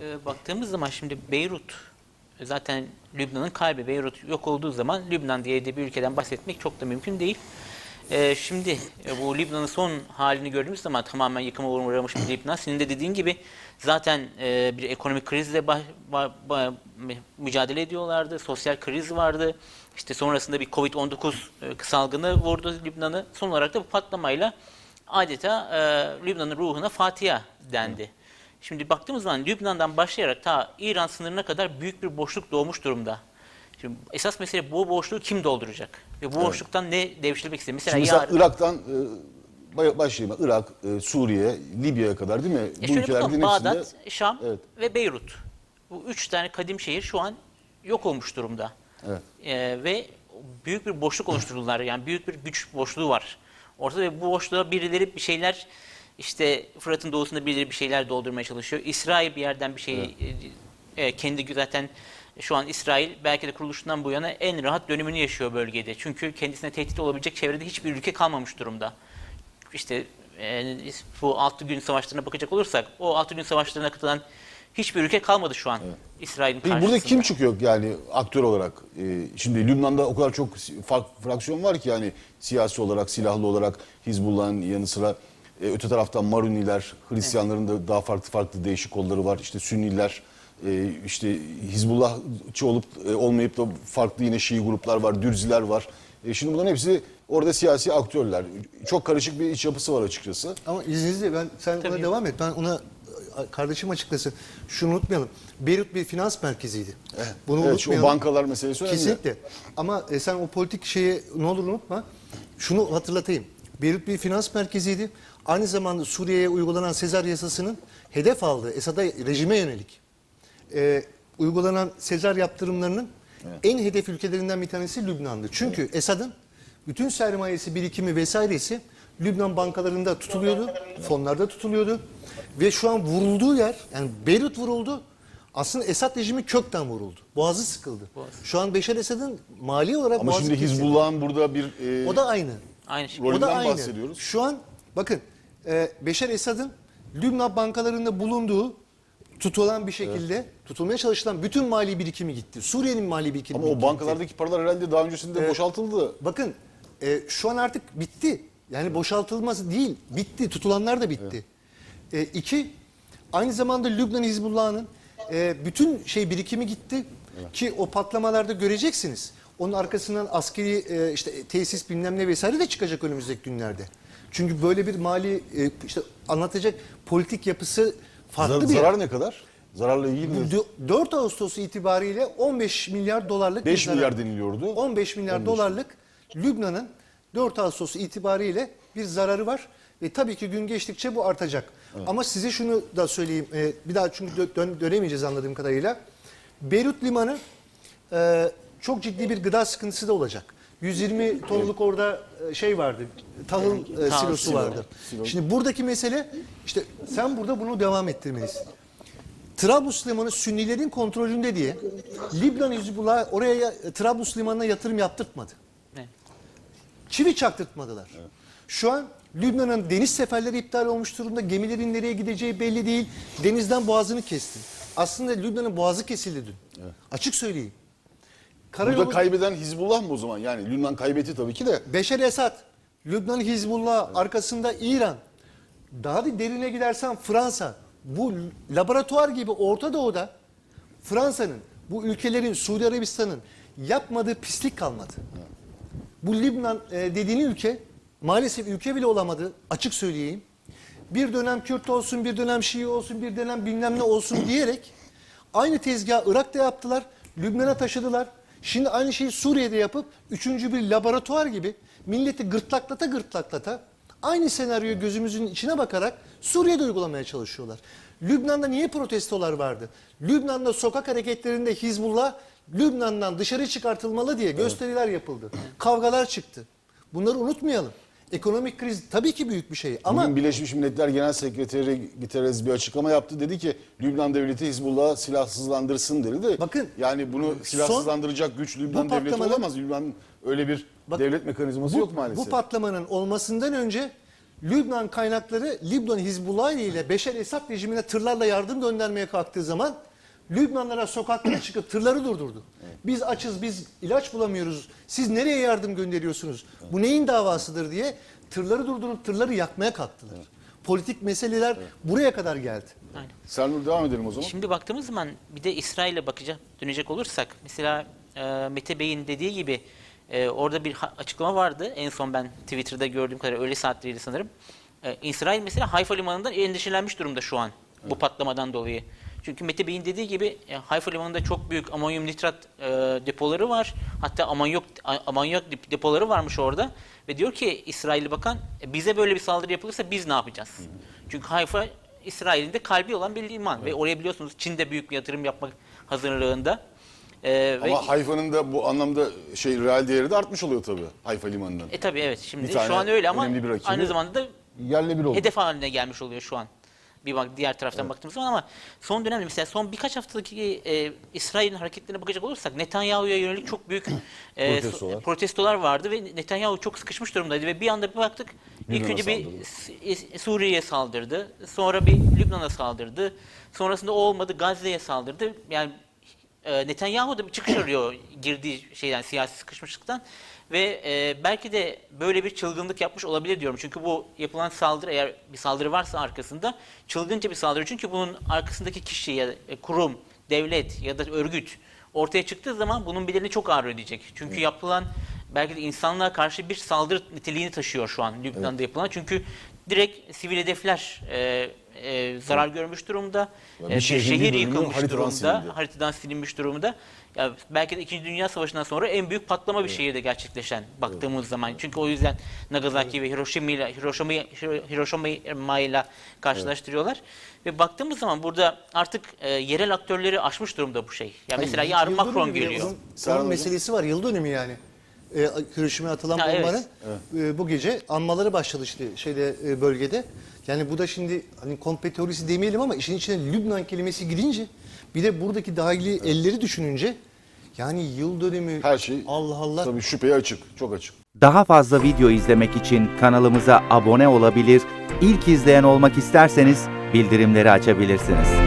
baktığımız zaman şimdi Beyrut zaten Lübnan'ın kalbi. Beyrut yok olduğu zaman Lübnan diye de bir ülkeden bahsetmek çok da mümkün değil. Şimdi bu Lübnan'ın son halini gördüğümüz zaman tamamen yıkıma uğramış bir Lübnan. Senin de dediğin gibi zaten bir ekonomik krizle mücadele ediyorlardı. Sosyal kriz vardı. İşte sonrasında bir Covid-19 salgını vurdu Lübnan'ı. Son olarak da bu patlamayla adeta Lübnan'ın ruhuna Fatiha dendi. Şimdi baktığımız zaman Lübnan'dan başlayarak ta İran sınırına kadar büyük bir boşluk doğmuş durumda. Şimdi esas mesele bu boşluğu kim dolduracak? Ve bu boşluktan ne devşirmek istiyor? Mesela yarın... Irak'tan başlayayım. Irak, Suriye, Libya'ya kadar değil mi? Bu ülkelerin Bağdat, Şam ve Beyrut. Bu üç tane kadim şehir şu an yok olmuş durumda. Evet. Ve büyük bir boşluk oluşturdular. Yani büyük bir güç boşluğu var ortada ve bu boşluğa birileri bir şeyler, işte Fırat'ın doğusunda birileri bir şeyler doldurmaya çalışıyor. İsrail bir yerden bir şey kendi zaten şu an İsrail belki de kuruluşundan bu yana en rahat dönümünü yaşıyor bölgede. Çünkü kendisine tehdit olabilecek çevrede hiçbir ülke kalmamış durumda. İşte bu 6 gün savaşlarına bakacak olursak o 6 gün savaşlarına katılan hiçbir ülke kalmadı şu an İsrail'in karşısında. Burada kim çıkıyor yani aktör olarak? Şimdi Lübnan'da o kadar çok fraksiyon var ki yani siyasi olarak, silahlı olarak Hizbullah'ın yanı sıra öte taraftan Maruniler, Hristiyanların da daha farklı değişik kolları var. İşte Sünniler, işte Hizbullahçı olup olmayıp da farklı yine Şii gruplar var, Dürziler var. Şimdi bunların hepsi orada siyasi aktörler. Çok karışık bir iç yapısı var açıkçası. Ama izninizle sen ona devam et. Ben ona kardeşim açıklasın. Şunu unutmayalım. Beyrut bir finans merkeziydi. Bunu unutmayalım. O bankalar meselesi önemli. Kesinlikle. Ama sen o politik şeyi ne olur unutma. Şunu hatırlatayım. Beyrut bir finans merkeziydi. Aynı zamanda Suriye'ye uygulanan Sezar yasasının hedef aldığı Esad'a rejime yönelik uygulanan Sezar yaptırımlarının en hedef ülkelerinden bir tanesi Lübnan'dı. Çünkü Esad'ın bütün sermayesi, birikimi vesairesi Lübnan bankalarında tutuluyordu, fonlarda tutuluyordu. Ve şu an vurulduğu yer, yani Beyrut vuruldu, aslında Esad rejimi kökten vuruldu. Boğazı sıkıldı. Şu an Beşar Esad'ın mali olarak ama boğazı şimdi kesildi. Hizbullah'ın burada bir o da aynı. rolünden O da aynı. bahsediyoruz. Şu an bakın Beşar Esad'ın Lübnan bankalarında bulunduğu tutulan bir şekilde tutulmaya çalışılan bütün mali birikimi gitti. Suriye'nin mali birikimi Ama o gitti. bankalardaki paralar herhalde daha öncesinde boşaltıldı. Bakın şu an artık bitti. Yani boşaltılması değil, bitti. Tutulanlar da bitti. İki, aynı zamanda Lübnan Hizbullah'ın bütün birikimi gitti. Ki o patlamalarda göreceksiniz. Onun arkasından askeri işte tesis bilmem ne vesaire de çıkacak önümüzdeki günlerde. Çünkü böyle bir mali işte anlatacak politik yapısı farklı bir Zarar ne kadar? Zararla ilgili mi? 4 Ağustos itibariyle 15 milyar dolarlık 5 bir zarar. milyar deniliyordu. 15 milyar dolarlık Lübnan'ın 4 Ağustos itibariyle bir zararı var. Ve tabii ki gün geçtikçe bu artacak. Ama size şunu da söyleyeyim. Bir daha çünkü dönemeyeceğiz anladığım kadarıyla. Beyrut Limanı çok ciddi bir gıda sıkıntısı da olacak. 120 tonluk orada şey vardı. Tahıl silosu vardı. Şimdi buradaki mesele işte sen burada bunu devam ettirmelisin. Trablus Limanı Sünnilerin kontrolünde diye Lübnan Hizbullah oraya Trablus Limanı'na yatırım yaptırtmadı. Çivi çaktırtmadılar. Şu an Lübnan'ın deniz seferleri iptal olmuş durumda. Gemilerin nereye gideceği belli değil. Denizden boğazını kesti. Aslında Lübnan'ın boğazı kesildi dün. Açık söyleyeyim. Burada kaybeden Hizbullah mı o zaman? Yani Lübnan kaybetti tabii ki de. Beşer Esad, Lübnan Hizbullah, arkasında İran. Daha da derine gidersen Fransa. Bu laboratuvar gibi Orta Doğu'da Fransa'nın, bu ülkelerin, Suudi Arabistan'ın yapmadığı pislik kalmadı. Bu Lübnan dediğin ülke maalesef ülke bile olamadı, açık söyleyeyim. Bir dönem Kürt olsun, bir dönem Şii olsun, bir dönem bilmem ne olsun diyerek aynı tezgahı Irak'ta yaptılar, Lübnan'a taşıdılar. Şimdi aynı şeyi Suriye'de yapıp üçüncü bir laboratuvar gibi milleti gırtlaklata aynı senaryoyu gözümüzün içine bakarak Suriye'de uygulamaya çalışıyorlar. Lübnan'da niye protestolar vardı? Lübnan'da sokak hareketlerinde Hizbullah Lübnan'dan dışarı çıkartılmalı diye gösteriler yapıldı. Kavgalar çıktı. Bunları unutmayalım. Ekonomik kriz tabii ki büyük bir şey ama... Bugün Birleşmiş Milletler Genel Sekreteri Guterres bir açıklama yaptı. Dedi ki Lübnan devleti Hizbullah'ı silahsızlandırsın dedi. Bakın, yani bunu silahsızlandıracak güç Lübnan devleti olamaz. Lübnan öyle bir devlet mekanizması yok maalesef. Bu patlamanın olmasından önce Lübnan kaynakları Lübnan Hizbullah ile Beşer Esad rejimine tırlarla yardım göndermeye kalktığı zaman Lübnanlara sokaklara çıkıp tırları durdurdu. Biz açız, biz ilaç bulamıyoruz. Siz nereye yardım gönderiyorsunuz? Bu neyin davasıdır diye tırları durdurup tırları yakmaya kalktılar. Politik meseleler buraya kadar geldi. Aynen. Sernur devam edelim o zaman. Şimdi baktığımız zaman bir de İsrail'e dönecek olursak mesela Mete Bey'in dediği gibi orada bir açıklama vardı. En son ben Twitter'da gördüğüm kadar öğle saatleriydi sanırım. İsrail mesela Hayfa Limanı'ndan endişelenmiş durumda şu an bu patlamadan dolayı. Çünkü Mete Bey'in dediği gibi Hayfa Limanı'nda çok büyük amonyum nitrat depoları var. Hatta amonyak depoları varmış orada. Ve diyor ki İsrailli bakan bize böyle bir saldırı yapılırsa biz ne yapacağız? Çünkü Hayfa İsrail'in de kalbi olan bir liman. Ve oraya biliyorsunuz Çin de büyük bir yatırım yapmak hazırlığında. Ama Hayfa'nın da bu anlamda reel değeri de artmış oluyor tabii Hayfa limanının. Tabii evet. Şimdi Bir tane şu an öyle ama önemli bir rakibi aynı zamanda da yerle bir oldu. hedef haline gelmiş oluyor şu an. Bir bak diğer taraftan baktığımız zaman ama son dönemde mesela son birkaç haftadaki İsrail'in hareketlerine bakacak olursak Netanyahu'ya yönelik çok büyük protestolar vardı ve Netanyahu çok sıkışmış durumdaydı ve bir anda bir baktık ilk önce bir Suriye'ye saldırdı, sonra bir Lübnan'a saldırdı, sonrasında o olmadı Gazze'ye saldırdı. Yani Netanyahu da bir çıkış arıyor girdiği siyasi sıkışmışlıktan ve belki de böyle bir çılgınlık yapmış olabilir diyorum. Çünkü bu yapılan saldırı eğer bir saldırı varsa arkasında çılgınca bir saldırı. Çünkü bunun arkasındaki kişi ya da kurum, devlet ya da örgüt ortaya çıktığı zaman bunun bedelini çok ağır ödeyecek. Çünkü yapılan belki de insanlığa karşı bir saldırı niteliğini taşıyor şu an Lübnan'da yapılan. Çünkü direkt sivil hedefler zarar görmüş durumda. Bir şehir yıkılmış durumda. Haritadan silinmiş durumda. Ya belki de 2. Dünya Savaşı'ndan sonra en büyük patlama bir şehirde gerçekleşen baktığımız zaman. Çünkü o yüzden Nagasaki ve Hiroşima ile karşılaştırıyorlar. Ve baktığımız zaman burada artık yerel aktörleri aşmış durumda bu şey. Ya mesela yarın Macron geliyor. Onun meselesi var. Yıl dönümü yani. Hiroşima'ya atılan bombanın bu gece anmaları başladı işte bölgede. Yani bu da şimdi hani komplo teorisi demeyelim ama işin içine Lübnan kelimesi girince bir de buradaki dahili elleri düşününce yani yıl dönümü her şey Allah Allah. Tabii şüpheye açık, çok açık. Daha fazla video izlemek için kanalımıza abone olabilir, ilk izleyen olmak isterseniz bildirimleri açabilirsiniz.